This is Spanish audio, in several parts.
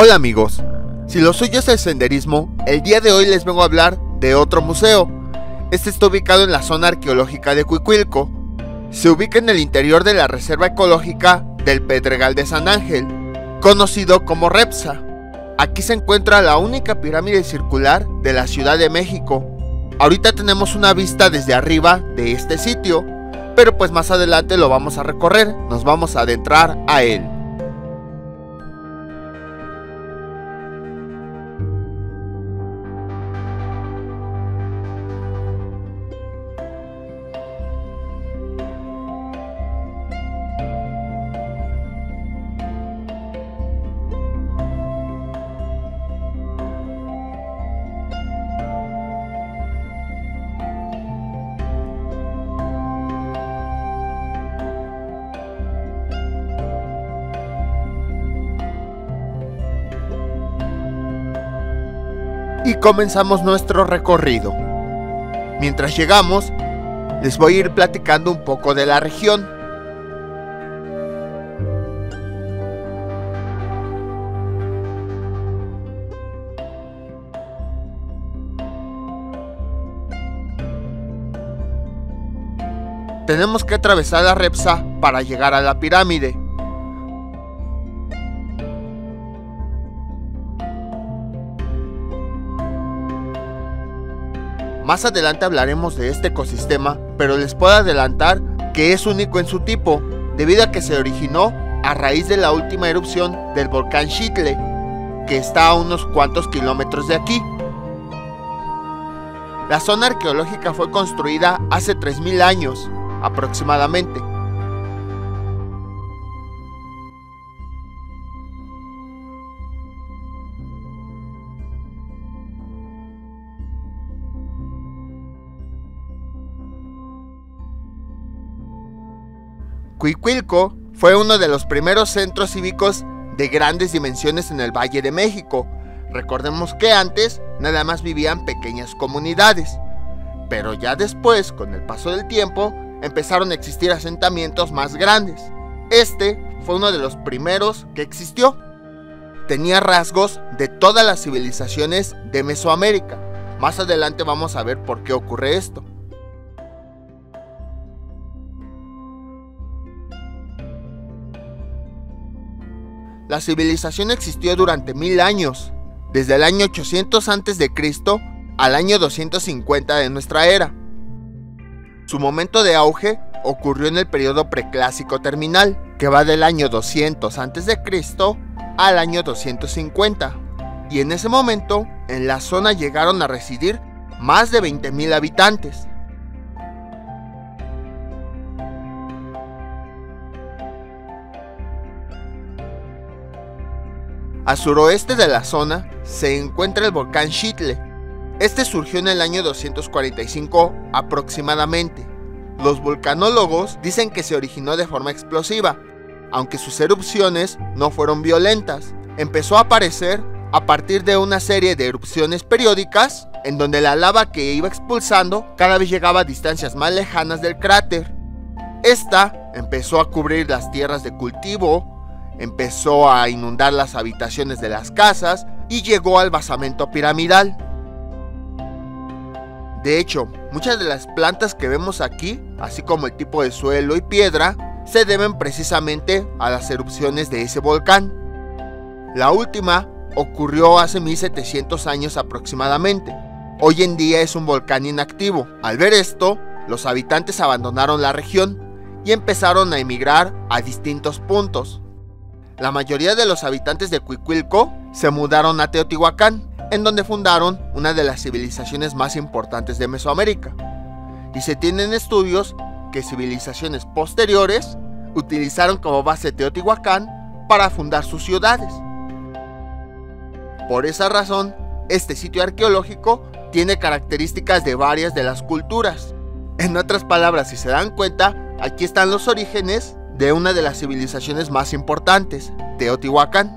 Hola amigos, si lo suyo es el senderismo, el día de hoy les vengo a hablar de otro museo. Este está ubicado en la zona arqueológica de Cuicuilco. Se ubica en el interior de la Reserva Ecológica del Pedregal de San Ángel, conocido como REPSA. Aquí se encuentra la única pirámide circular de la Ciudad de México. Ahorita tenemos una vista desde arriba de este sitio, pero pues más adelante lo vamos a recorrer, nos vamos a adentrar a él. Y comenzamos nuestro recorrido. Mientras llegamos, les voy a ir platicando un poco de la región. Tenemos que atravesar la REPSA para llegar a la pirámide. Más adelante hablaremos de este ecosistema, pero les puedo adelantar que es único en su tipo, debido a que se originó a raíz de la última erupción del volcán Xitle, que está a unos cuantos kilómetros de aquí. La zona arqueológica fue construida hace 3000 años, aproximadamente. Cuicuilco fue uno de los primeros centros cívicos de grandes dimensiones en el Valle de México. Recordemos que antes nada más vivían pequeñas comunidades, pero ya después, con el paso del tiempo, empezaron a existir asentamientos más grandes. Este fue uno de los primeros que existió. Tenía rasgos de todas las civilizaciones de Mesoamérica. Más adelante vamos a ver por qué ocurre esto. La civilización existió durante 1000 años, desde el año 800 a.C. al año 250 de nuestra era. Su momento de auge ocurrió en el periodo preclásico terminal, que va del año 200 a.C. al año 250, y en ese momento en la zona llegaron a residir más de 20,000 habitantes. Al suroeste de la zona se encuentra el volcán Xitle. Este surgió en el año 245 aproximadamente. Los volcanólogos dicen que se originó de forma explosiva, aunque sus erupciones no fueron violentas. Empezó a aparecer a partir de una serie de erupciones periódicas, en donde la lava que iba expulsando cada vez llegaba a distancias más lejanas del cráter. Esta empezó a cubrir las tierras de cultivo, empezó a inundar las habitaciones de las casas y llegó al basamento piramidal. De hecho, muchas de las plantas que vemos aquí, así como el tipo de suelo y piedra, se deben precisamente a las erupciones de ese volcán. La última ocurrió hace 1700 años aproximadamente. Hoy en día es un volcán inactivo. Al ver esto, los habitantes abandonaron la región y empezaron a emigrar a distintos puntos. La mayoría de los habitantes de Cuicuilco se mudaron a Teotihuacán, en donde fundaron una de las civilizaciones más importantes de Mesoamérica. Y se tienen estudios que civilizaciones posteriores utilizaron como base Teotihuacán para fundar sus ciudades. Por esa razón, este sitio arqueológico tiene características de varias de las culturas. En otras palabras, si se dan cuenta, aquí están los orígenes de una de las civilizaciones más importantes, Teotihuacán.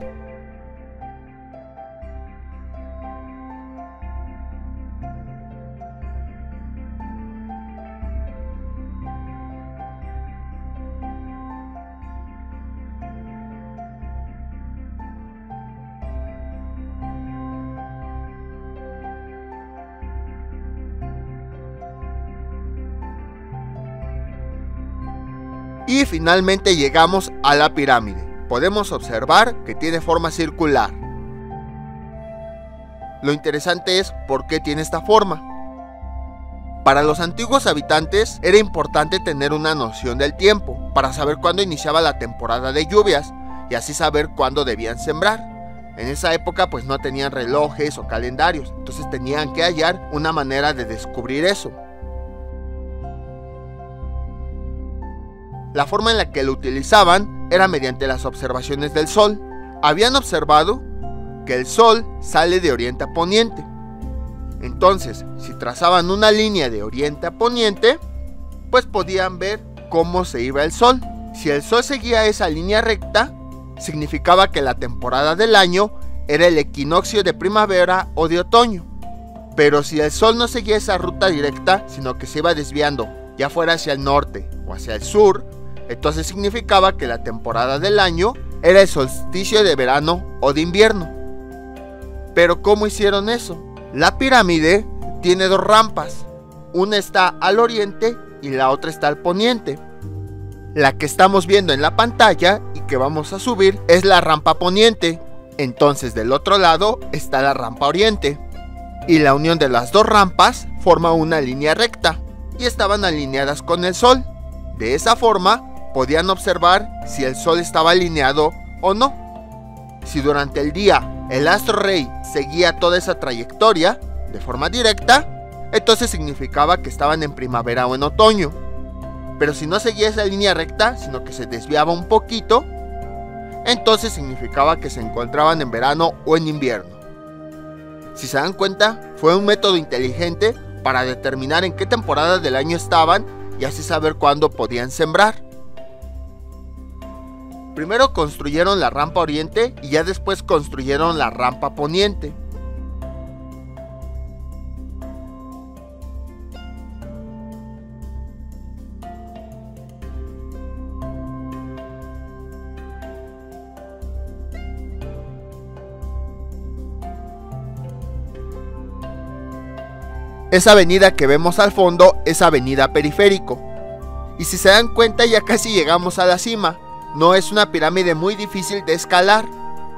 Y finalmente llegamos a la pirámide. Podemos observar que tiene forma circular. Lo interesante es por qué tiene esta forma. Para los antiguos habitantes era importante tener una noción del tiempo para saber cuándo iniciaba la temporada de lluvias y así saber cuándo debían sembrar. En esa época pues no tenían relojes o calendarios, entonces tenían que hallar una manera de descubrir eso. La forma en la que lo utilizaban era mediante las observaciones del sol. Habían observado que el sol sale de oriente a poniente. Entonces, si trazaban una línea de oriente a poniente, pues podían ver cómo se iba el sol. Si el sol seguía esa línea recta, significaba que la temporada del año era el equinoccio de primavera o de otoño. Pero si el sol no seguía esa ruta directa, sino que se iba desviando, ya fuera hacia el norte o hacia el sur, entonces significaba que la temporada del año era el solsticio de verano o de invierno. Pero ¿cómo hicieron eso? La pirámide tiene dos rampas, una está al oriente y la otra está al poniente. La que estamos viendo en la pantalla y que vamos a subir es la rampa poniente, entonces del otro lado está la rampa oriente. Y la unión de las dos rampas forma una línea recta y estaban alineadas con el sol. De esa forma podían observar si el sol estaba alineado o no. Si durante el día el astro rey seguía toda esa trayectoria de forma directa, entonces significaba que estaban en primavera o en otoño. Pero si no seguía esa línea recta, sino que se desviaba un poquito, entonces significaba que se encontraban en verano o en invierno. Si se dan cuenta, fue un método inteligente para determinar en qué temporada del año estaban y así saber cuándo podían sembrar. Primero construyeron la rampa oriente y ya después construyeron la rampa poniente. Esa avenida que vemos al fondo es Avenida Periférico. Y si se dan cuenta, ya casi llegamos a la cima. No es una pirámide muy difícil de escalar.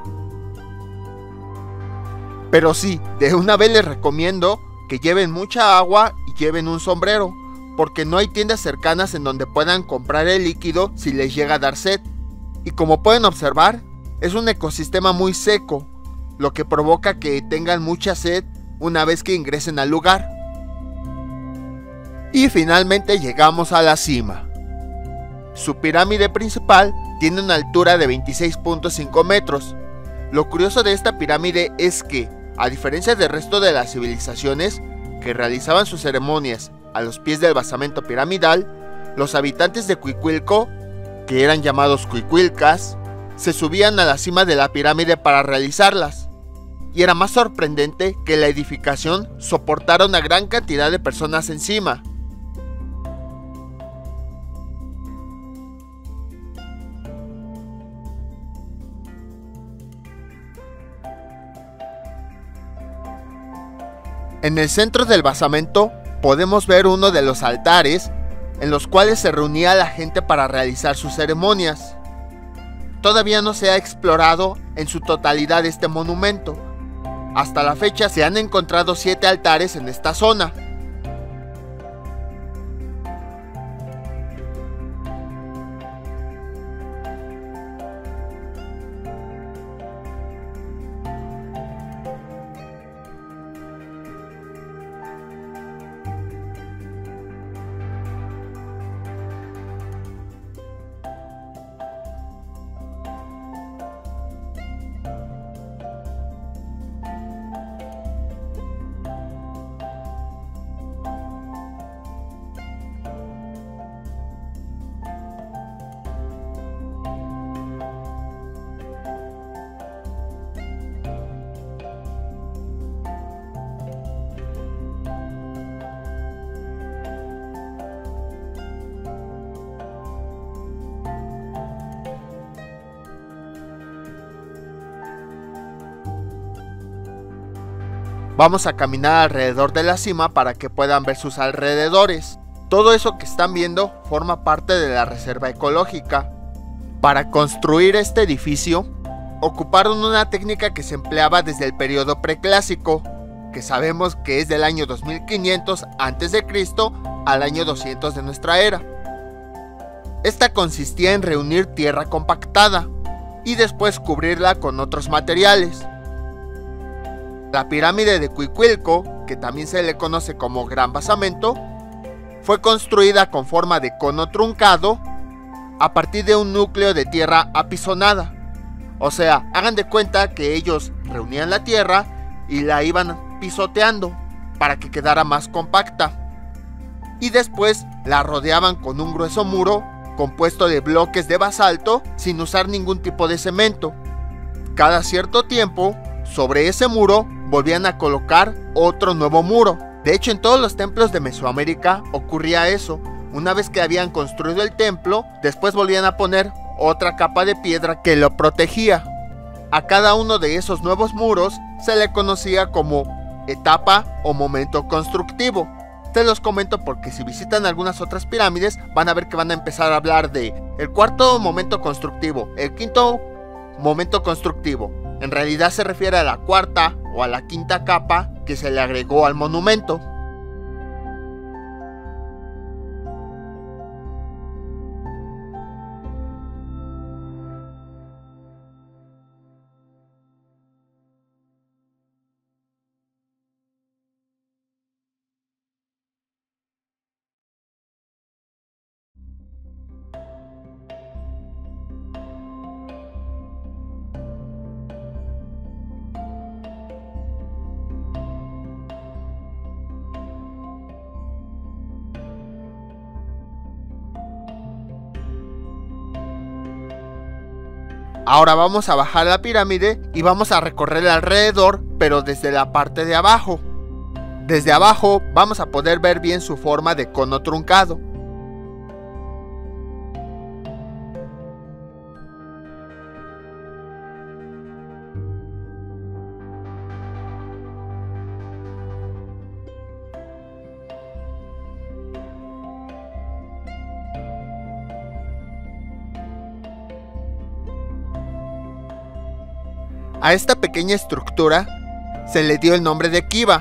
Pero sí, de una vez les recomiendo que lleven mucha agua y lleven un sombrero, porque no hay tiendas cercanas en donde puedan comprar el líquido si les llega a dar sed. Y como pueden observar, es un ecosistema muy seco, lo que provoca que tengan mucha sed una vez que ingresen al lugar. Y finalmente llegamos a la cima. Su pirámide principal tiene una altura de 26.5 metros. Lo curioso de esta pirámide es que, a diferencia del resto de las civilizaciones que realizaban sus ceremonias a los pies del basamento piramidal, los habitantes de Cuicuilco, que eran llamados cuicuilcas, se subían a la cima de la pirámide para realizarlas. Y era más sorprendente que la edificación soportara una gran cantidad de personas encima. En el centro del basamento podemos ver uno de los altares en los cuales se reunía la gente para realizar sus ceremonias. Todavía no se ha explorado en su totalidad este monumento. Hasta la fecha se han encontrado 7 altares en esta zona. Vamos a caminar alrededor de la cima para que puedan ver sus alrededores. Todo eso que están viendo forma parte de la reserva ecológica. Para construir este edificio, ocuparon una técnica que se empleaba desde el periodo preclásico, que sabemos que es del año 2500 a.C. al año 200 de nuestra era. Esta consistía en reunir tierra compactada y después cubrirla con otros materiales. La pirámide de Cuicuilco, que también se le conoce como Gran Basamento, fue construida con forma de cono truncado a partir de un núcleo de tierra apisonada. O sea, hagan de cuenta que ellos reunían la tierra y la iban pisoteando para que quedara más compacta. Y después la rodeaban con un grueso muro compuesto de bloques de basalto sin usar ningún tipo de cemento. Cada cierto tiempo, sobre ese muro volvían a colocar otro nuevo muro. De hecho, en todos los templos de Mesoamérica ocurría eso. Una vez que habían construido el templo, después volvían a poner otra capa de piedra que lo protegía. A cada uno de esos nuevos muros se le conocía como etapa o momento constructivo. Te los comento porque si visitan algunas otras pirámides van a ver que van a empezar a hablar de el cuarto momento constructivo, el quinto momento constructivo. En realidad se refiere a la cuarta o a la quinta capa que se le agregó al monumento. Ahora vamos a bajar la pirámide y vamos a recorrer alrededor, pero desde la parte de abajo. Desde abajo vamos a poder ver bien su forma de cono truncado. A esta pequeña estructura se le dio el nombre de Kiva.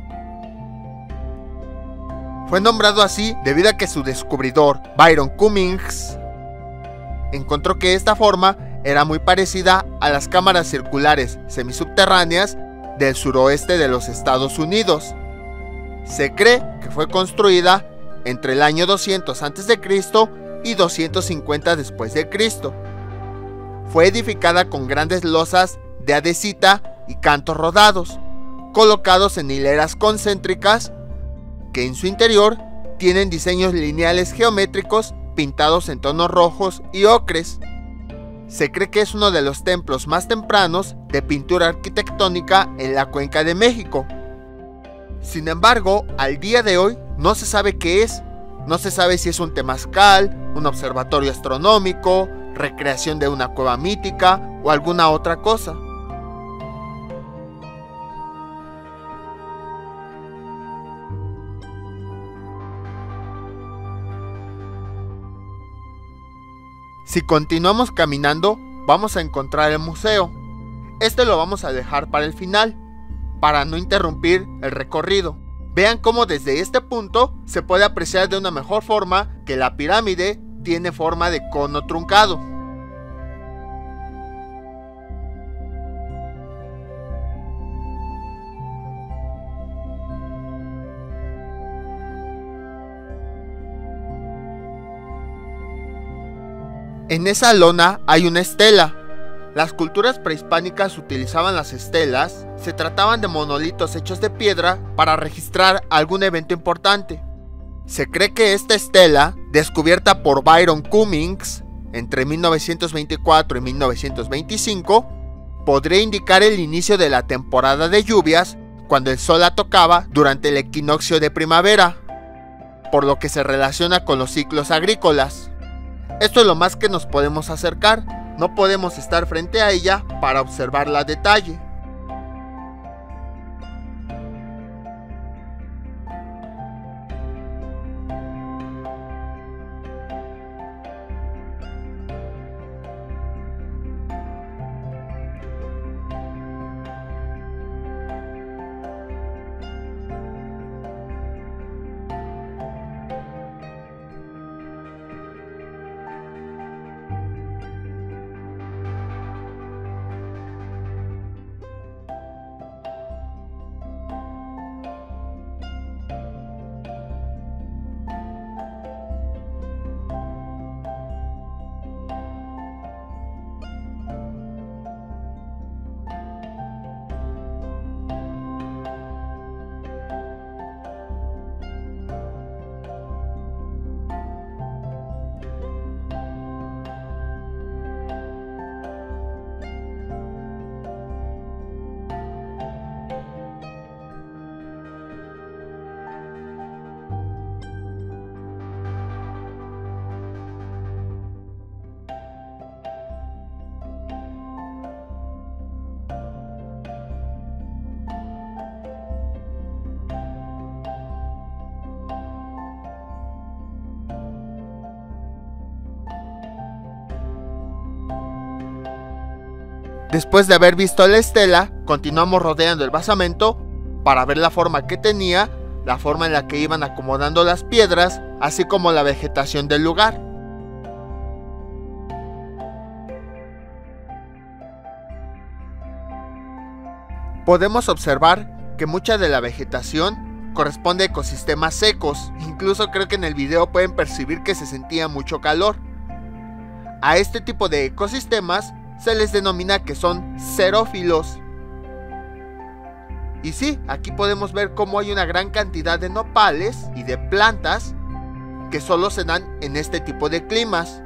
Fue nombrado así debido a que su descubridor, Byron Cummings, encontró que esta forma era muy parecida a las cámaras circulares semisubterráneas del suroeste de los Estados Unidos. Se cree que fue construida entre el año 200 a.C. y 250 después de Cristo. Fue edificada con grandes losas de adesita y cantos rodados, colocados en hileras concéntricas que en su interior tienen diseños lineales geométricos pintados en tonos rojos y ocres. Se cree que es uno de los templos más tempranos de pintura arquitectónica en la Cuenca de México. Sin embargo, al día de hoy no se sabe qué es. No se sabe si es un temazcal, un observatorio astronómico, recreación de una cueva mítica o alguna otra cosa. Si continuamos caminando, vamos a encontrar el museo. Este lo vamos a dejar para el final, para no interrumpir el recorrido. Vean cómo desde este punto se puede apreciar de una mejor forma que la pirámide tiene forma de cono truncado. En esa lona hay una estela. Las culturas prehispánicas utilizaban las estelas, se trataban de monolitos hechos de piedra para registrar algún evento importante. Se cree que esta estela, descubierta por Byron Cummings entre 1924 y 1925, podría indicar el inicio de la temporada de lluvias cuando el sol la tocaba durante el equinoccio de primavera, por lo que se relaciona con los ciclos agrícolas. Esto es lo más que nos podemos acercar, no podemos estar frente a ella para observarla a detalle. Después de haber visto la estela, continuamos rodeando el basamento para ver la forma que tenía, la forma en la que iban acomodando las piedras, así como la vegetación del lugar. Podemos observar que mucha de la vegetación corresponde a ecosistemas secos, incluso creo que en el video pueden percibir que se sentía mucho calor. A este tipo de ecosistemas se les denomina que son xerófilos. Y sí, aquí podemos ver cómo hay una gran cantidad de nopales y de plantas que solo se dan en este tipo de climas.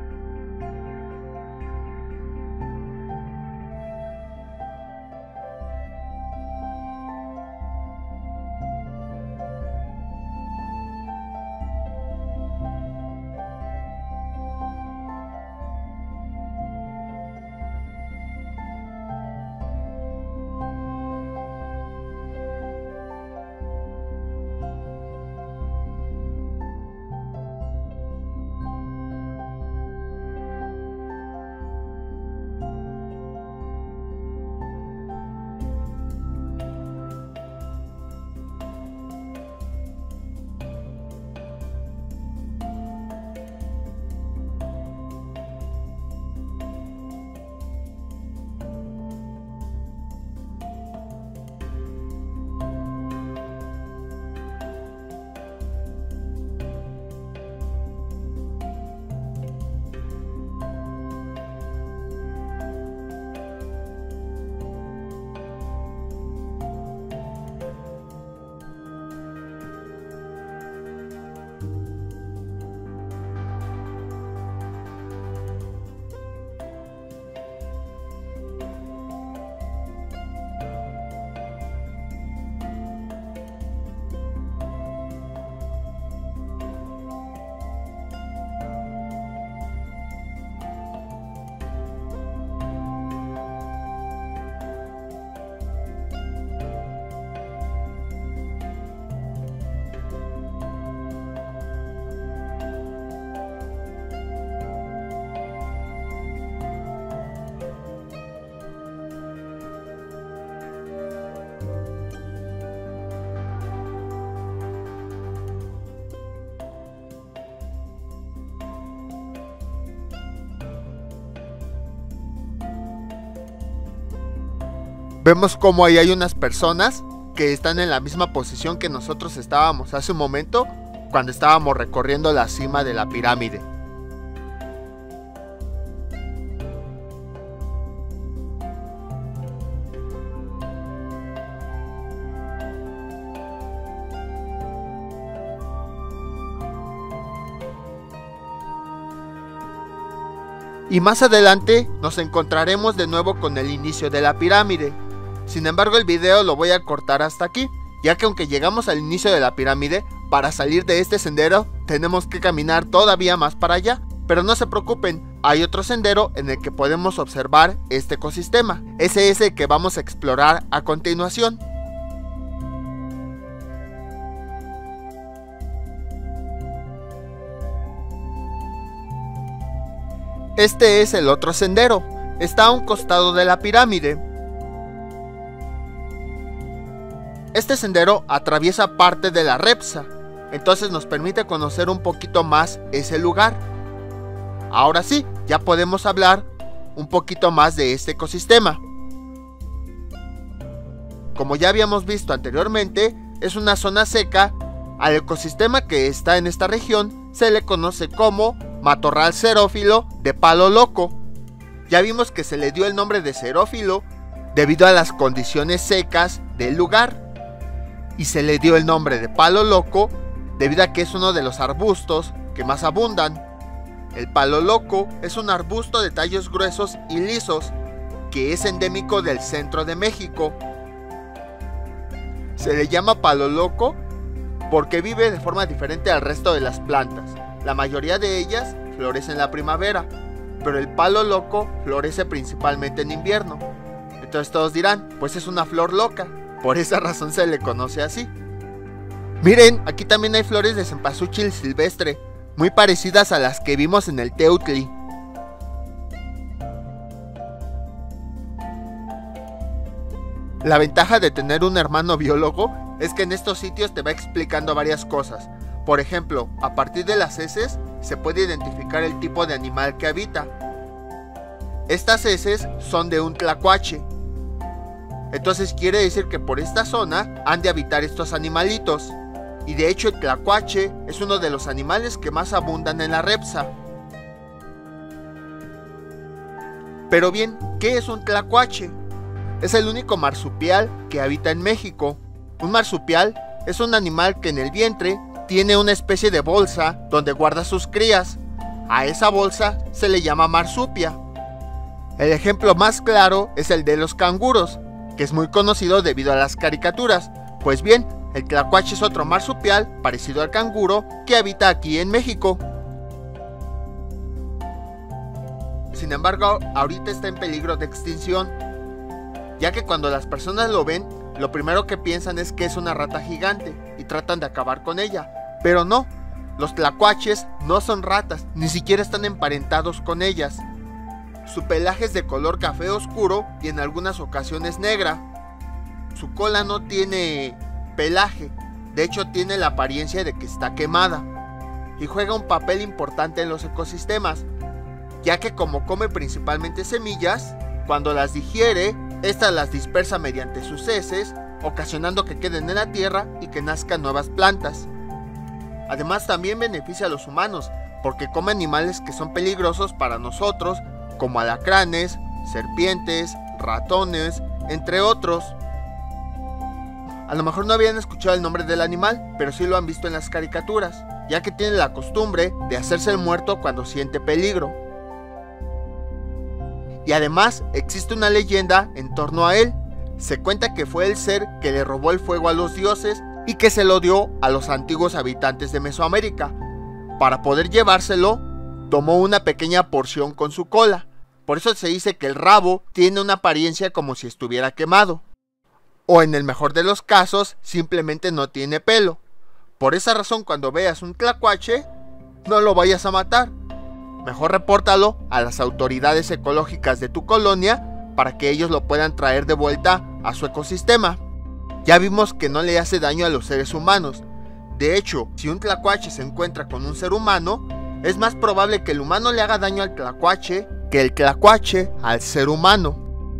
Vemos como ahí hay unas personas que están en la misma posición que nosotros estábamos hace un momento cuando estábamos recorriendo la cima de la pirámide. Y más adelante nos encontraremos de nuevo con el inicio de la pirámide. Sin embargo, el video lo voy a cortar hasta aquí, ya que aunque llegamos al inicio de la pirámide, para salir de este sendero tenemos que caminar todavía más para allá. Pero no se preocupen, hay otro sendero en el que podemos observar este ecosistema. Ese es el que vamos a explorar a continuación. Este es el otro sendero, está a un costado de la pirámide. Este sendero atraviesa parte de la Repsa, entonces nos permite conocer un poquito más ese lugar. Ahora sí, ya podemos hablar un poquito más de este ecosistema. Como ya habíamos visto anteriormente, es una zona seca. Al ecosistema que está en esta región se le conoce como matorral xerófilo de palo loco. Ya vimos que se le dio el nombre de xerófilo debido a las condiciones secas del lugar, y se le dio el nombre de palo loco debido a que es uno de los arbustos que más abundan. El palo loco es un arbusto de tallos gruesos y lisos que es endémico del centro de México. Se le llama palo loco porque vive de forma diferente al resto de las plantas. La mayoría de ellas florecen en la primavera, pero el palo loco florece principalmente en invierno. Entonces todos dirán, pues es una flor loca, por esa razón se le conoce así. Miren, aquí también hay flores de cempasúchil silvestre, muy parecidas a las que vimos en el Teutli. La ventaja de tener un hermano biólogo es que en estos sitios te va explicando varias cosas. Por ejemplo, a partir de las heces se puede identificar el tipo de animal que habita. Estas heces son de un tlacuache. Entonces quiere decir que por esta zona han de habitar estos animalitos. Y de hecho el tlacuache es uno de los animales que más abundan en la Repsa. Pero bien, ¿qué es un tlacuache? Es el único marsupial que habita en México. Un marsupial es un animal que en el vientre tiene una especie de bolsa donde guarda sus crías. A esa bolsa se le llama marsupia. El ejemplo más claro es el de los canguros, que es muy conocido debido a las caricaturas. Pues bien, el tlacuache es otro marsupial parecido al canguro que habita aquí en México. Sin embargo, ahorita está en peligro de extinción, ya que cuando las personas lo ven, lo primero que piensan es que es una rata gigante y tratan de acabar con ella. Pero no, los tlacuaches no son ratas, ni siquiera están emparentados con ellas. Su pelaje es de color café oscuro y en algunas ocasiones negra. Su cola no tiene pelaje, de hecho tiene la apariencia de que está quemada. Y juega un papel importante en los ecosistemas, ya que como come principalmente semillas, cuando las digiere, estas las dispersa mediante sus heces, ocasionando que queden en la tierra y que nazcan nuevas plantas. Además también beneficia a los humanos, porque come animales que son peligrosos para nosotros, como alacranes, serpientes, ratones, entre otros. A lo mejor no habían escuchado el nombre del animal, pero sí lo han visto en las caricaturas, ya que tiene la costumbre de hacerse el muerto cuando siente peligro. Y además existe una leyenda en torno a él. Se cuenta que fue el ser que le robó el fuego a los dioses y que se lo dio a los antiguos habitantes de Mesoamérica. Para poder llevárselo, tomó una pequeña porción con su cola. Por eso se dice que el rabo tiene una apariencia como si estuviera quemado. O en el mejor de los casos, simplemente no tiene pelo. Por esa razón, cuando veas un tlacuache, no lo vayas a matar. Mejor repórtalo a las autoridades ecológicas de tu colonia para que ellos lo puedan traer de vuelta a su ecosistema. Ya vimos que no le hace daño a los seres humanos. De hecho, si un tlacuache se encuentra con un ser humano, es más probable que el humano le haga daño al tlacuache que el tlacuache al ser humano.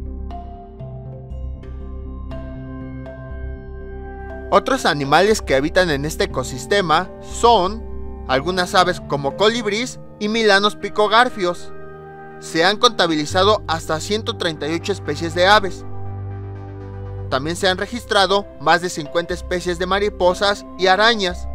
Otros animales que habitan en este ecosistema son algunas aves como colibríes y milanos picogarfios. Se han contabilizado hasta 138 especies de aves. También se han registrado más de 50 especies de mariposas y arañas.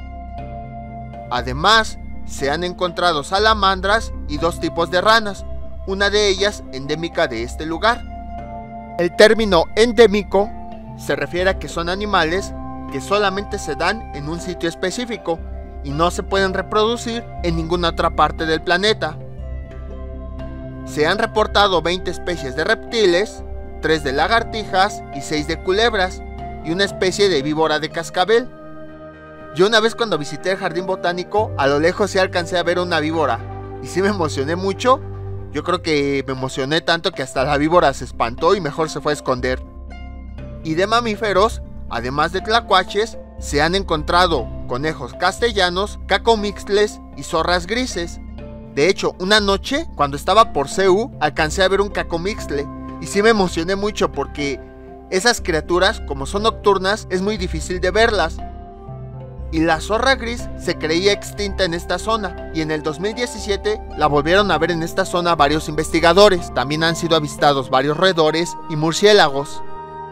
Además, se han encontrado salamandras y dos tipos de ranas, una de ellas endémica de este lugar. El término endémico se refiere a que son animales que solamente se dan en un sitio específico y no se pueden reproducir en ninguna otra parte del planeta. Se han reportado 20 especies de reptiles, 3 de lagartijas y 6 de culebras, y una especie de víbora de cascabel. Yo una vez cuando visité el jardín botánico, a lo lejos sí alcancé a ver una víbora, y sí me emocioné mucho. Yo creo que me emocioné tanto que hasta la víbora se espantó y mejor se fue a esconder. Y de mamíferos, además de tlacuaches, se han encontrado conejos castellanos, cacomixtles y zorras grises. De hecho, una noche, cuando estaba por CEU, alcancé a ver un cacomixtle y sí me emocioné mucho porque esas criaturas, como son nocturnas, es muy difícil de verlas. Y la zorra gris se creía extinta en esta zona y en el 2017 la volvieron a ver en esta zona varios investigadores. También han sido avistados varios roedores y murciélagos.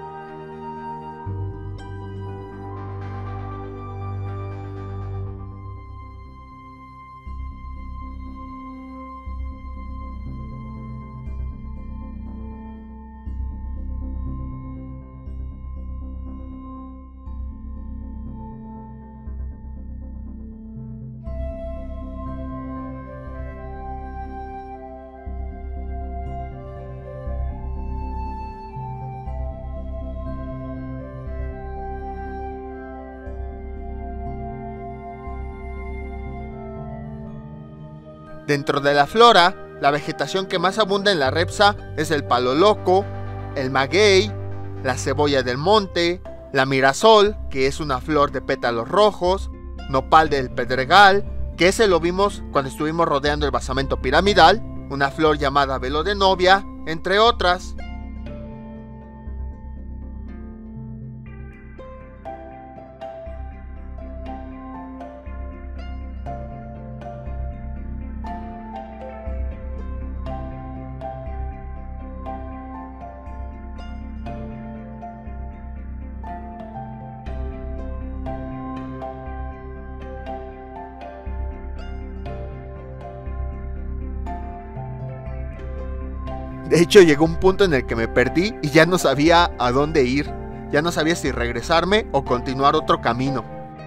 Dentro de la flora, la vegetación que más abunda en la Repsa es el palo loco, el maguey, la cebolla del monte, la mirasol, que es una flor de pétalos rojos, nopal del pedregal, que ese lo vimos cuando estuvimos rodeando el basamento piramidal, una flor llamada velo de novia, entre otras. De hecho, llegó un punto en el que me perdí y ya no sabía a dónde ir. Ya no sabía si regresarme o continuar otro camino.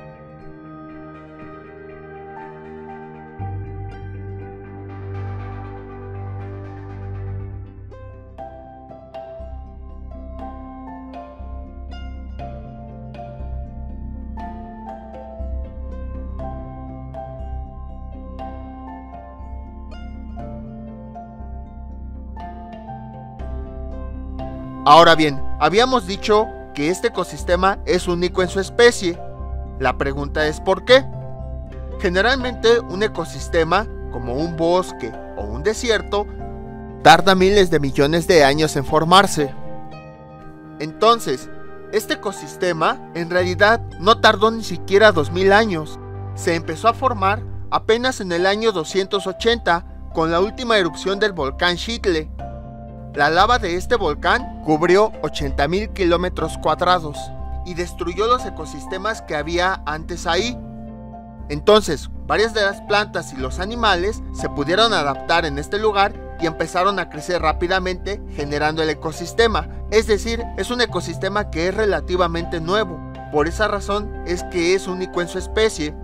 Ahora bien, habíamos dicho que este ecosistema es único en su especie. La pregunta es ¿por qué? Generalmente un ecosistema, como un bosque o un desierto, tarda miles de millones de años en formarse. Entonces, este ecosistema en realidad no tardó ni siquiera 2000 años. Se empezó a formar apenas en el año 280 con la última erupción del volcán Xitle. La lava de este volcán cubrió 80.000 kilómetros cuadrados y destruyó los ecosistemas que había antes ahí. Entonces, varias de las plantas y los animales se pudieron adaptar en este lugar y empezaron a crecer rápidamente, generando el ecosistema. Es decir, es un ecosistema que es relativamente nuevo. Por esa razón es que es único en su especie.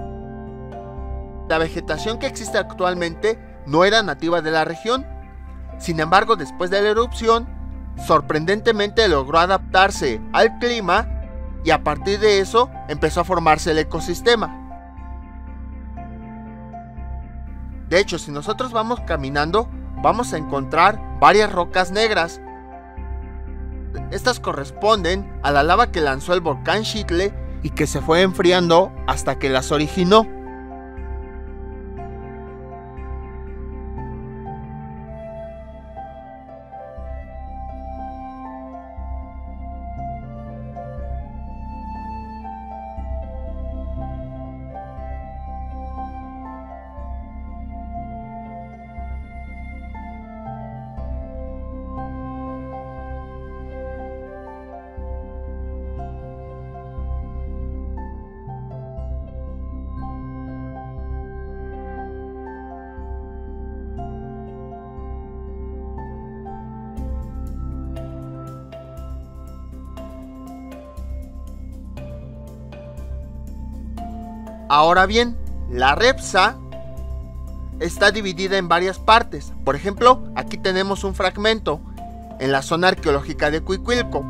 La vegetación que existe actualmente no era nativa de la región. Sin embargo, después de la erupción, sorprendentemente logró adaptarse al clima y a partir de eso empezó a formarse el ecosistema. De hecho, si nosotros vamos caminando, vamos a encontrar varias rocas negras. Estas corresponden a la lava que lanzó el volcán Xitle y que se fue enfriando hasta que las originó. Ahora bien, la Repsa está dividida en varias partes. Por ejemplo, aquí tenemos un fragmento en la zona arqueológica de Cuicuilco.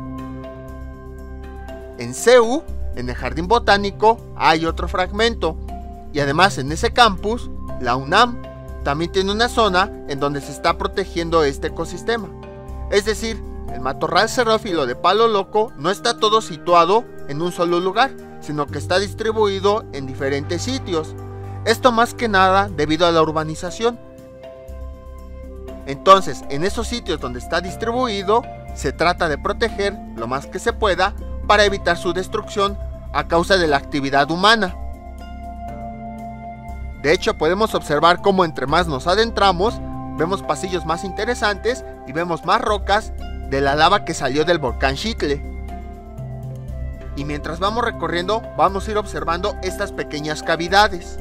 En CEU, en el Jardín Botánico, hay otro fragmento. Y además en ese campus, la UNAM también tiene una zona en donde se está protegiendo este ecosistema. Es decir, el matorral xerófilo de Palo Loco no está todo situado en un solo lugar, sino que está distribuido en diferentes sitios. Esto más que nada debido a la urbanización. Entonces, en esos sitios donde está distribuido, se trata de proteger lo más que se pueda para evitar su destrucción a causa de la actividad humana. De hecho, podemos observar cómo entre más nos adentramos, vemos pasillos más interesantes y vemos más rocas de la lava que salió del volcán Xitle. Y mientras vamos recorriendo, vamos a ir observando estas pequeñas cavidades.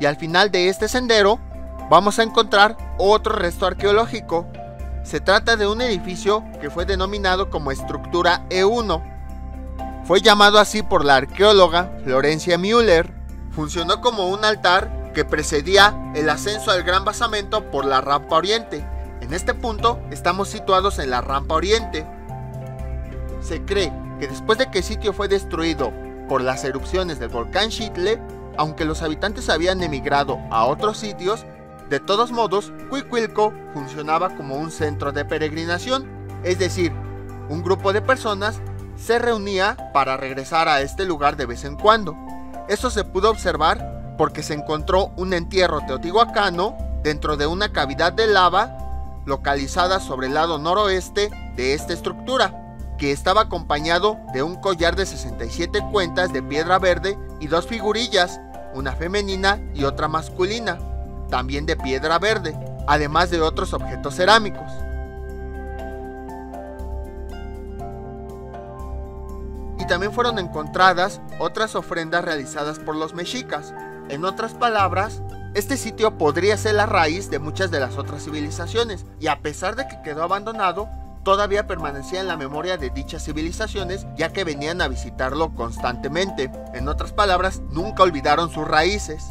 Y al final de este sendero vamos a encontrar otro resto arqueológico. Se trata de un edificio que fue denominado como estructura E1. Fue llamado así por la arqueóloga Florencia Müller. Funcionó como un altar que precedía el ascenso al gran basamento por la rampa oriente. En este punto estamos situados en la rampa oriente. Se cree que después de que el sitio fue destruido por las erupciones del volcán Xitle, aunque los habitantes habían emigrado a otros sitios, de todos modos, Cuicuilco funcionaba como un centro de peregrinación, es decir, un grupo de personas se reunía para regresar a este lugar de vez en cuando. Esto se pudo observar porque se encontró un entierro teotihuacano dentro de una cavidad de lava localizada sobre el lado noroeste de esta estructura, que estaba acompañado de un collar de 67 cuentas de piedra verde y dos figurillas, una femenina y otra masculina, también de piedra verde, además de otros objetos cerámicos. Y también fueron encontradas otras ofrendas realizadas por los mexicas. En otras palabras, este sitio podría ser la raíz de muchas de las otras civilizaciones, y a pesar de que quedó abandonado, todavía permanecía en la memoria de dichas civilizaciones, ya que venían a visitarlo constantemente. En otras palabras, nunca olvidaron sus raíces.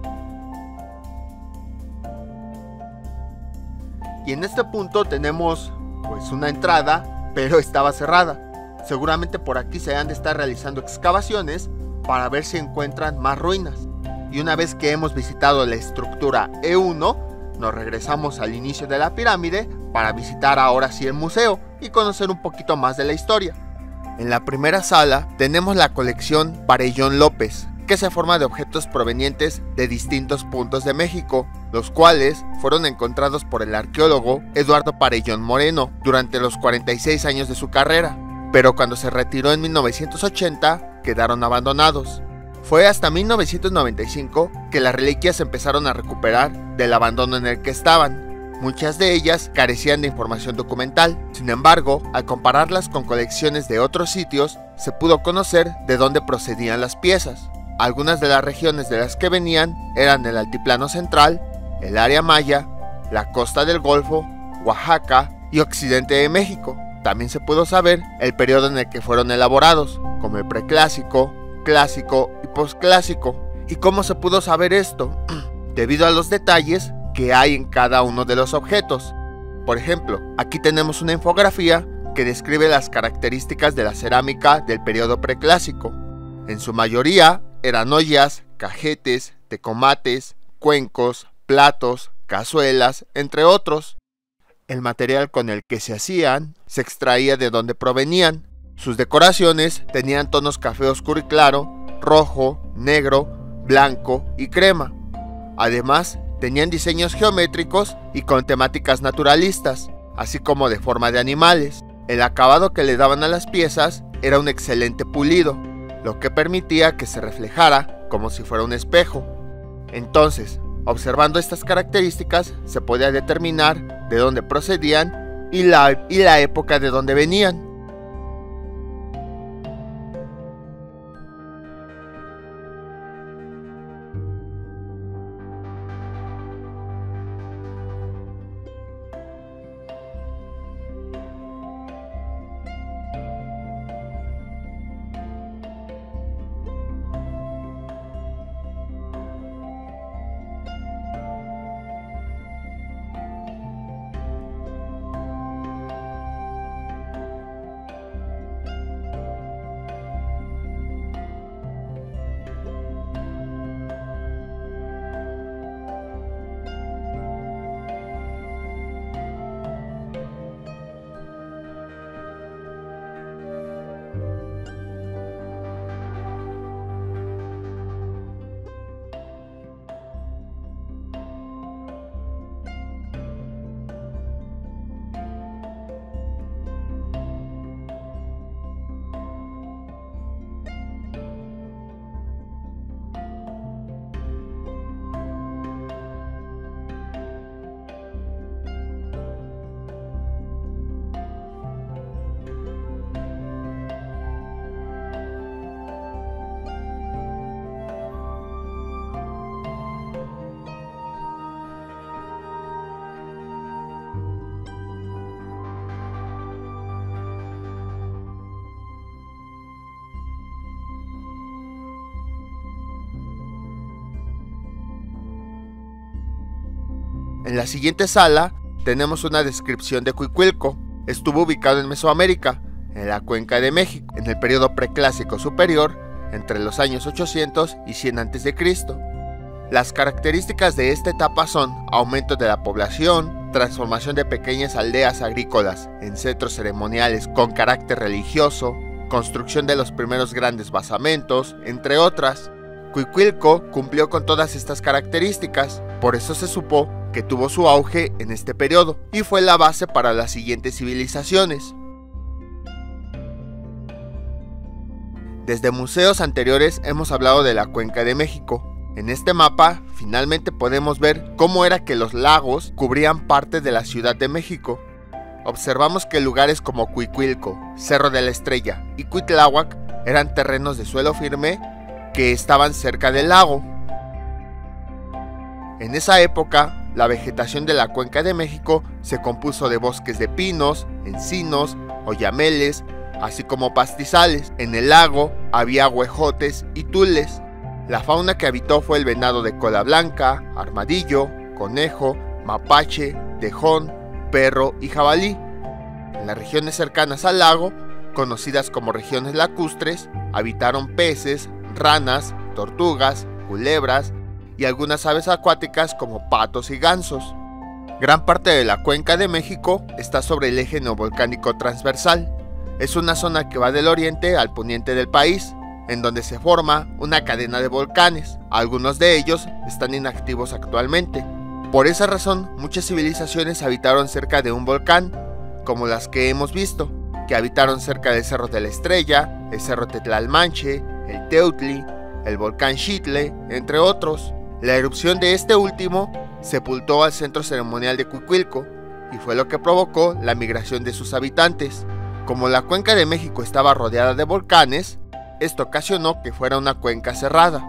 Y en este punto tenemos pues una entrada, pero estaba cerrada. Seguramente por aquí se han de estar realizando excavaciones para ver si encuentran más ruinas. Y una vez que hemos visitado la estructura E1, nos regresamos al inicio de la pirámide para visitar ahora sí el museo y conocer un poquito más de la historia. En la primera sala tenemos la colección Parellón López, que se forma de objetos provenientes de distintos puntos de México, los cuales fueron encontrados por el arqueólogo Eduardo Parellón Moreno durante los 46 años de su carrera, pero cuando se retiró en 1980 quedaron abandonados. Fue hasta 1995 que las reliquias empezaron a recuperar del abandono en el que estaban. Muchas de ellas carecían de información documental. Sin embargo, al compararlas con colecciones de otros sitios, se pudo conocer de dónde procedían las piezas. Algunas de las regiones de las que venían eran el Altiplano Central, el área maya, la costa del Golfo, Oaxaca y occidente de México. También se pudo saber el periodo en el que fueron elaborados, como el preclásico, clásico y posclásico. ¿Y cómo se pudo saber esto? Debido a los detalles que hay en cada uno de los objetos. Por ejemplo, aquí tenemos una infografía que describe las características de la cerámica del periodo preclásico. En su mayoría eran ollas, cajetes, tecomates, cuencos, platos, cazuelas, entre otros. El material con el que se hacían se extraía de donde provenían. Sus decoraciones tenían tonos café oscuro y claro, rojo, negro, blanco y crema. Además, tenían diseños geométricos y con temáticas naturalistas, así como de forma de animales. El acabado que le daban a las piezas era un excelente pulido, lo que permitía que se reflejara como si fuera un espejo. Entonces, observando estas características, se podía determinar de dónde procedían y la época de donde venían. En la siguiente sala tenemos una descripción de Cuicuilco. Estuvo ubicado en Mesoamérica, en la Cuenca de México, en el periodo preclásico superior, entre los años 800 y 100 a.C. Las características de esta etapa son aumento de la población, transformación de pequeñas aldeas agrícolas en centros ceremoniales con carácter religioso, construcción de los primeros grandes basamentos, entre otras. Cuicuilco cumplió con todas estas características, por eso se supo que tuvo su auge en este periodo y fue la base para las siguientes civilizaciones. Desde museos anteriores hemos hablado de la Cuenca de México. En este mapa finalmente podemos ver cómo era que los lagos cubrían parte de la Ciudad de México. Observamos que lugares como Cuicuilco, Cerro de la Estrella y Cuitláhuac eran terrenos de suelo firme que estaban cerca del lago. En esa época, la vegetación de la Cuenca de México se compuso de bosques de pinos, encinos, oyameles, así como pastizales. En el lago había huejotes y tules. La fauna que habitó fue el venado de cola blanca, armadillo, conejo, mapache, tejón, perro y jabalí. En las regiones cercanas al lago, conocidas como regiones lacustres, habitaron peces, ranas, tortugas, culebras y algunas aves acuáticas como patos y gansos. Gran parte de la Cuenca de México está sobre el eje neovolcánico transversal. Es una zona que va del oriente al poniente del país, en donde se forma una cadena de volcanes. Algunos de ellos están inactivos actualmente. Por esa razón, muchas civilizaciones habitaron cerca de un volcán, como las que hemos visto, que habitaron cerca del Cerro de la Estrella, el Cerro Tetlalmanche, el Teutli, el volcán Xitle, entre otros. La erupción de este último sepultó al centro ceremonial de Cuicuilco y fue lo que provocó la migración de sus habitantes. Como la Cuenca de México estaba rodeada de volcanes, esto ocasionó que fuera una cuenca cerrada.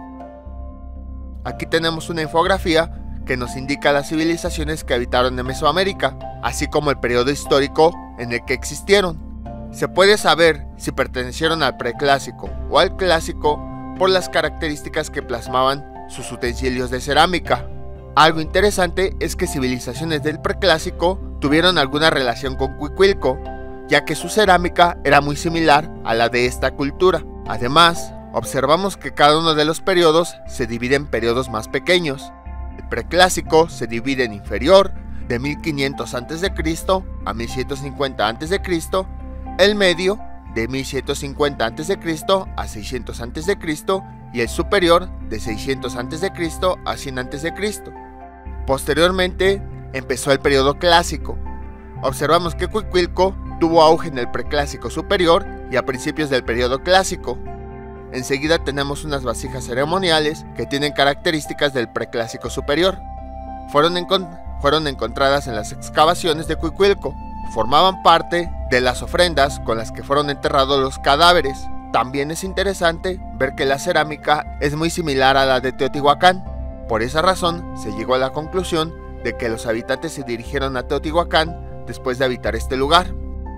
Aquí tenemos una infografía que nos indica las civilizaciones que habitaron en Mesoamérica, así como el periodo histórico en el que existieron. Se puede saber si pertenecieron al preclásico o al clásico por las características que plasmaban sus utensilios de cerámica. Algo interesante es que civilizaciones del preclásico tuvieron alguna relación con Cuicuilco, ya que su cerámica era muy similar a la de esta cultura. Además, observamos que cada uno de los periodos se divide en periodos más pequeños. El preclásico se divide en inferior, de 1500 a.C. a 1150 a.C., el medio, de 1150 a.C. a 600 a.C., y el superior, de 600 a.C. a 100 a.C. Posteriormente, empezó el periodo clásico. Observamos que Cuicuilco tuvo auge en el preclásico superior y a principios del periodo clásico. Enseguida tenemos unas vasijas ceremoniales que tienen características del preclásico superior. Fueron encontradas en las excavaciones de Cuicuilco. Formaban parte de las ofrendas con las que fueron enterrados los cadáveres. También es interesante ver que la cerámica es muy similar a la de Teotihuacán. Por esa razón se llegó a la conclusión de que los habitantes se dirigieron a Teotihuacán después de habitar este lugar.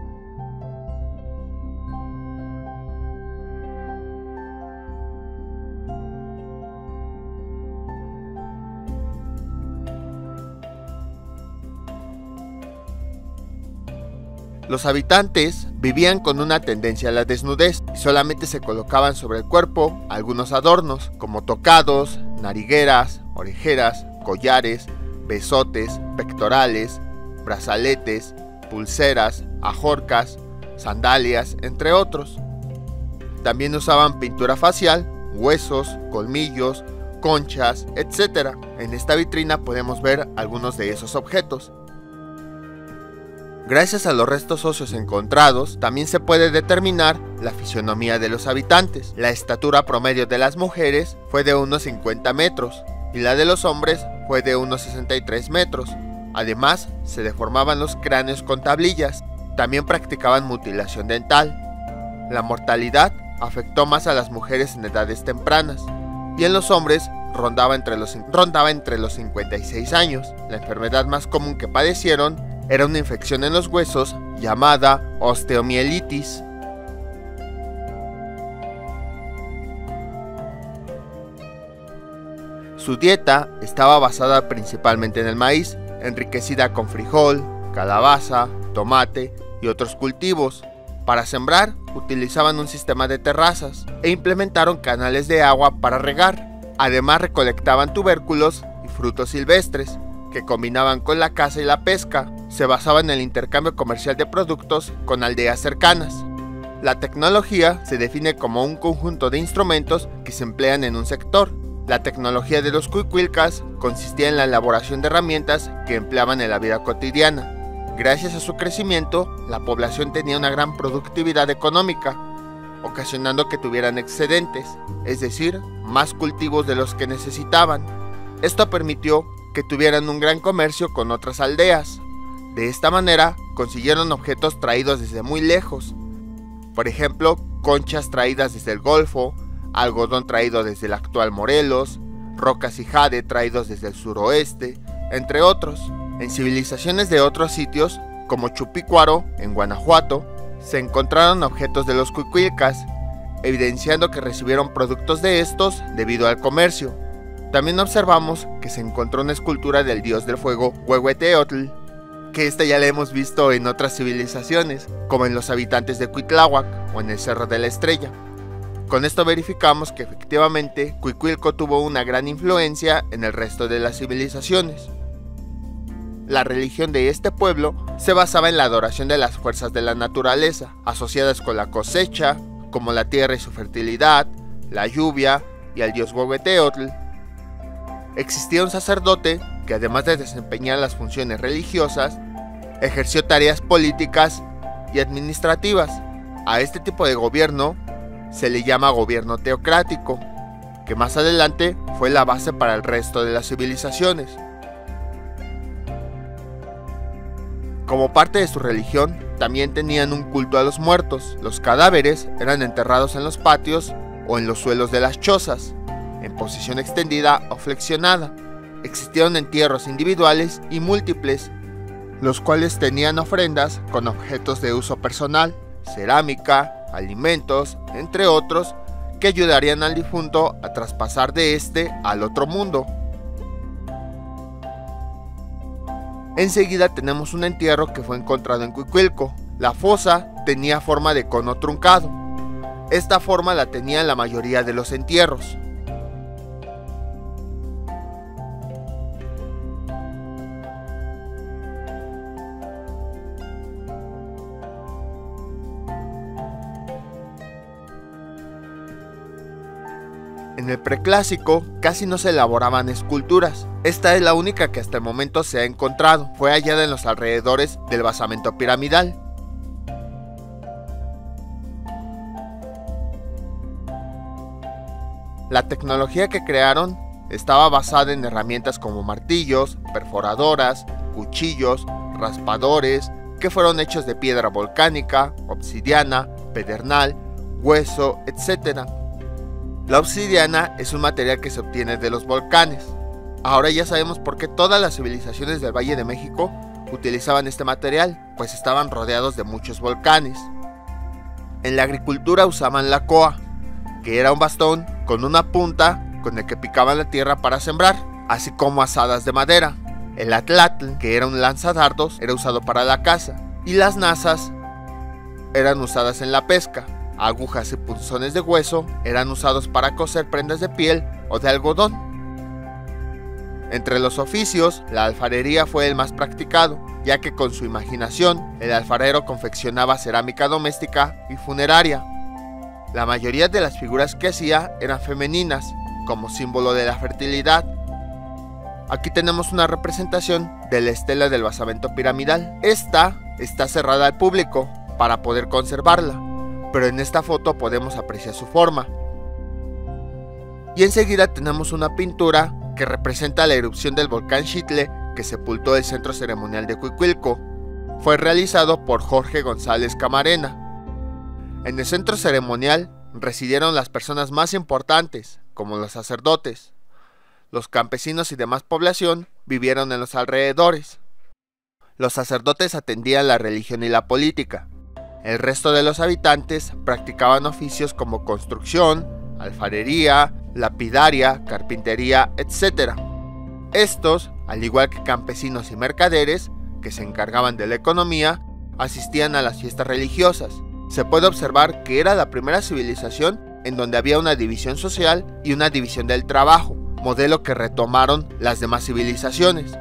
Los habitantes vivían con una tendencia a la desnudez y solamente se colocaban sobre el cuerpo algunos adornos como tocados, narigueras, orejeras, collares, besotes, pectorales, brazaletes, pulseras, ajorcas, sandalias, entre otros. También usaban pintura facial, huesos, colmillos, conchas, etc. En esta vitrina podemos ver algunos de esos objetos. Gracias a los restos óseos encontrados, también se puede determinar la fisionomía de los habitantes. La estatura promedio de las mujeres fue de unos 50 metros y la de los hombres fue de unos 63 metros. Además, se deformaban los cráneos con tablillas. También practicaban mutilación dental. La mortalidad afectó más a las mujeres en edades tempranas y en los hombres rondaba entre los 56 años. La enfermedad más común que padecieron era una infección en los huesos llamada osteomielitis. Su dieta estaba basada principalmente en el maíz, enriquecida con frijol, calabaza, tomate y otros cultivos. Para sembrar, utilizaban un sistema de terrazas e implementaron canales de agua para regar. Además, recolectaban tubérculos y frutos silvestres, que combinaban con la caza y la pesca. Se basaba en el intercambio comercial de productos con aldeas cercanas. La tecnología se define como un conjunto de instrumentos que se emplean en un sector. La tecnología de los cuicuilcas consistía en la elaboración de herramientas que empleaban en la vida cotidiana. Gracias a su crecimiento, la población tenía una gran productividad económica, ocasionando que tuvieran excedentes, es decir, más cultivos de los que necesitaban. Esto permitió que tuvieran un gran comercio con otras aldeas. De esta manera, consiguieron objetos traídos desde muy lejos. Por ejemplo, conchas traídas desde el Golfo, algodón traído desde el actual Morelos, rocas y jade traídos desde el suroeste, entre otros. En civilizaciones de otros sitios, como Chupicuaro, en Guanajuato, se encontraron objetos de los cuicuilcas, evidenciando que recibieron productos de estos debido al comercio. También observamos que se encontró una escultura del dios del fuego Huehueteotl, que esta ya la hemos visto en otras civilizaciones, como en los habitantes de Cuitláhuac o en el Cerro de la Estrella. Con esto verificamos que efectivamente Cuicuilco tuvo una gran influencia en el resto de las civilizaciones. La religión de este pueblo se basaba en la adoración de las fuerzas de la naturaleza, asociadas con la cosecha, como la tierra y su fertilidad, la lluvia y al dios Huehueteotl. Existía un sacerdote que, además de desempeñar las funciones religiosas, ejerció tareas políticas y administrativas. A este tipo de gobierno se le llama gobierno teocrático, que más adelante fue la base para el resto de las civilizaciones. Como parte de su religión, también tenían un culto a los muertos. Los cadáveres eran enterrados en los patios o en los suelos de las chozas, en posición extendida o flexionada. Existieron entierros individuales y múltiples, los cuales tenían ofrendas con objetos de uso personal, cerámica, alimentos, entre otros, que ayudarían al difunto a traspasar de este al otro mundo. Enseguida tenemos un entierro que fue encontrado en Cuicuilco. La fosa tenía forma de cono truncado. Esta forma la tenía la mayoría de los entierros. En el preclásico casi no se elaboraban esculturas. Esta es la única que hasta el momento se ha encontrado. Fue hallada en los alrededores del basamento piramidal. La tecnología que crearon estaba basada en herramientas como martillos, perforadoras, cuchillos, raspadores, que fueron hechos de piedra volcánica, obsidiana, pedernal, hueso, etc. La obsidiana es un material que se obtiene de los volcanes. Ahora ya sabemos por qué todas las civilizaciones del Valle de México utilizaban este material, pues estaban rodeados de muchos volcanes. En la agricultura usaban la coa, que era un bastón con una punta con el que picaban la tierra para sembrar, así como azadas de madera. El atlatl, que era un lanzadardos, era usado para la caza, y las nazas eran usadas en la pesca. Agujas y punzones de hueso eran usados para coser prendas de piel o de algodón. Entre los oficios, la alfarería fue el más practicado, ya que con su imaginación, el alfarero confeccionaba cerámica doméstica y funeraria. La mayoría de las figuras que hacía eran femeninas, como símbolo de la fertilidad. Aquí tenemos una representación de la estela del basamento piramidal. Esta está cerrada al público para poder conservarla, pero en esta foto podemos apreciar su forma. Y enseguida tenemos una pintura que representa la erupción del volcán Xitle que sepultó el centro ceremonial de Cuicuilco. Fue realizado por Jorge González Camarena. En el centro ceremonial residieron las personas más importantes, como los sacerdotes. Los campesinos y demás población vivieron en los alrededores. Los sacerdotes atendían la religión y la política. El resto de los habitantes practicaban oficios como construcción, alfarería, lapidaria, carpintería, etc. Estos al igual que campesinos y mercaderes, que se encargaban de la economía, asistían a las fiestas religiosas. Se puede observar que era la primera civilización en donde había una división social y una división del trabajo, modelo que retomaron las demás civilizaciones.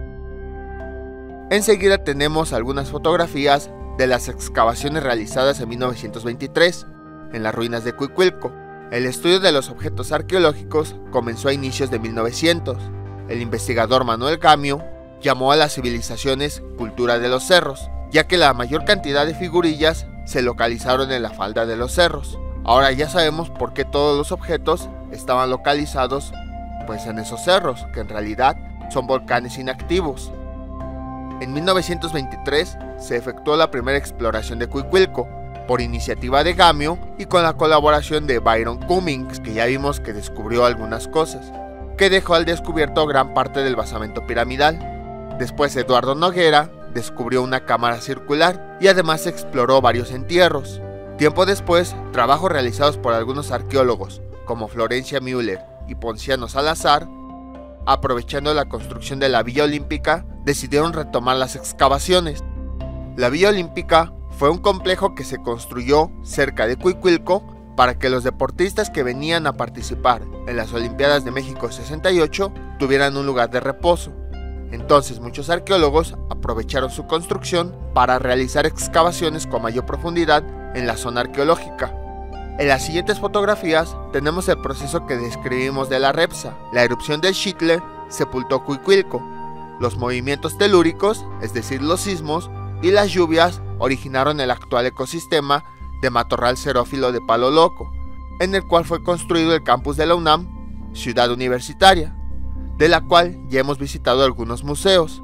Enseguida tenemos algunas fotografías de las excavaciones realizadas en 1923 en las ruinas de Cuicuilco. El estudio de los objetos arqueológicos comenzó a inicios de 1900. El investigador Manuel Gamio llamó a las civilizaciones cultura de los cerros, ya que la mayor cantidad de figurillas se localizaron en la falda de los cerros. Ahora ya sabemos por qué todos los objetos estaban localizados pues en esos cerros, que en realidad son volcanes inactivos. En 1923 se efectuó la primera exploración de Cuicuilco por iniciativa de Gamio y con la colaboración de Byron Cummings, que ya vimos que descubrió algunas cosas, que dejó al descubierto gran parte del basamento piramidal. Después Eduardo Noguera descubrió una cámara circular y además exploró varios entierros. Tiempo después, trabajos realizados por algunos arqueólogos como Florencia Müller y Ponciano Salazar, aprovechando la construcción de la Villa Olímpica, decidieron retomar las excavaciones. La Villa Olímpica fue un complejo que se construyó cerca de Cuicuilco para que los deportistas que venían a participar en las Olimpiadas de México 68 tuvieran un lugar de reposo. Entonces muchos arqueólogos aprovecharon su construcción para realizar excavaciones con mayor profundidad en la zona arqueológica. En las siguientes fotografías tenemos el proceso que describimos de la Repsa. La erupción del Xitle sepultó Cuicuilco. Los movimientos telúricos, es decir los sismos, y las lluvias originaron el actual ecosistema de matorral xerófilo de Palo Loco, en el cual fue construido el campus de la UNAM, ciudad universitaria, de la cual ya hemos visitado algunos museos.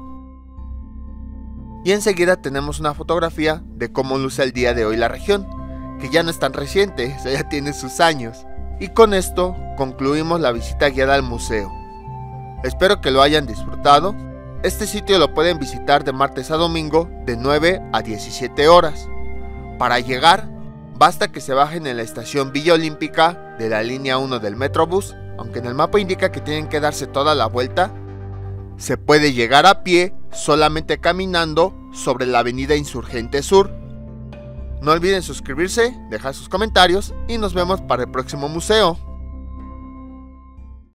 Y enseguida tenemos una fotografía de cómo luce el día de hoy la región, que ya no es tan reciente, ya tiene sus años. Y con esto concluimos la visita guiada al museo. Espero que lo hayan disfrutado. Este sitio lo pueden visitar de martes a domingo de 9 a 17 horas. Para llegar, basta que se bajen en la estación Villa Olímpica de la línea 1 del Metrobús, aunque en el mapa indica que tienen que darse toda la vuelta. Se puede llegar a pie solamente caminando sobre la avenida Insurgente Sur. No olviden suscribirse, dejar sus comentarios y nos vemos para el próximo museo.